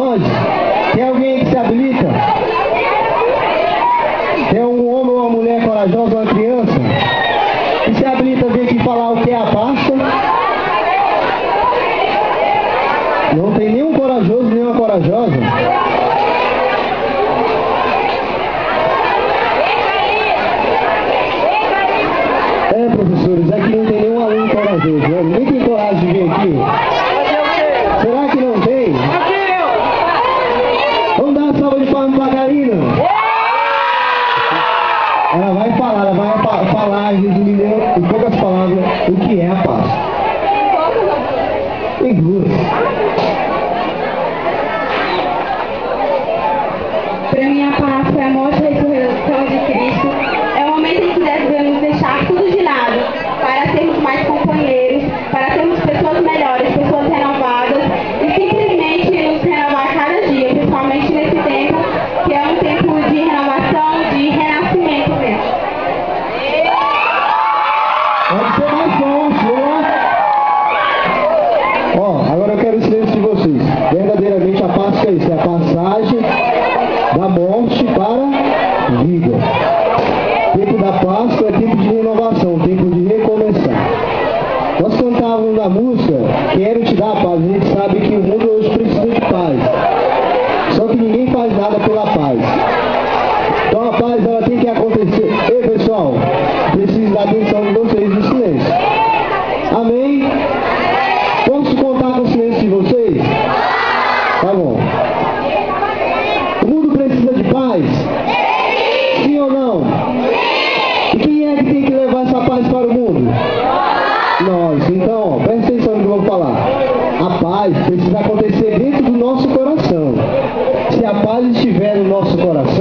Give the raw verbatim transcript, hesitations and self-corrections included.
nós? Tem alguém que se habilita? Tem um homem ou uma mulher corajosa, uma criança, que se habilita a vir aqui falar o que é a Páscoa? Não tem nenhum corajoso, nenhuma corajosa? É, professores, aqui não tem nenhum aluno corajoso, né? Ninguém tem coragem de vir aqui. Será que não tem? Vamos dar uma salva de palmas pra Karina. Ela vai falar, ela vai fa falar, resumindo em poucas palavras, o que é a Páscoa. Em duas. Para mim, a Páscoa é a morte e a ressurreição de Cristo. É o momento em que devemos deixar tudo de lado para sermos mais companheiros, para sermos pessoas melhores, pessoas renovadas e simplesmente nos renovar cada dia, principalmente nesse tempo que é um tempo de renovação, de renascimento mesmo. Pode ser mais forte, né? Ó, agora eu quero o silêncio de vocês. Verdadeiramente a Páscoa é isso, é a passagem da morte para a vida. O tempo da Páscoa é tempo de renovação, tempo de recomeçar. Nós cantávamos na música, quero te dar paz. A gente sabe que o mundo hoje precisa de paz. Só que ninguém faz nada pela paz. Então a paz ela tem que acontecer. Ei pessoal, preciso da atenção de vocês no silêncio. Amém? Posso contar com o silêncio de vocês? Tá bom. O mundo precisa de paz? Sim ou não? E quem é que tem que levar essa paz para o mundo? Nós. Então, ó, presta atenção no que eu vou falar. A paz precisa acontecer dentro do nosso coração. Se a paz estiver no nosso coração,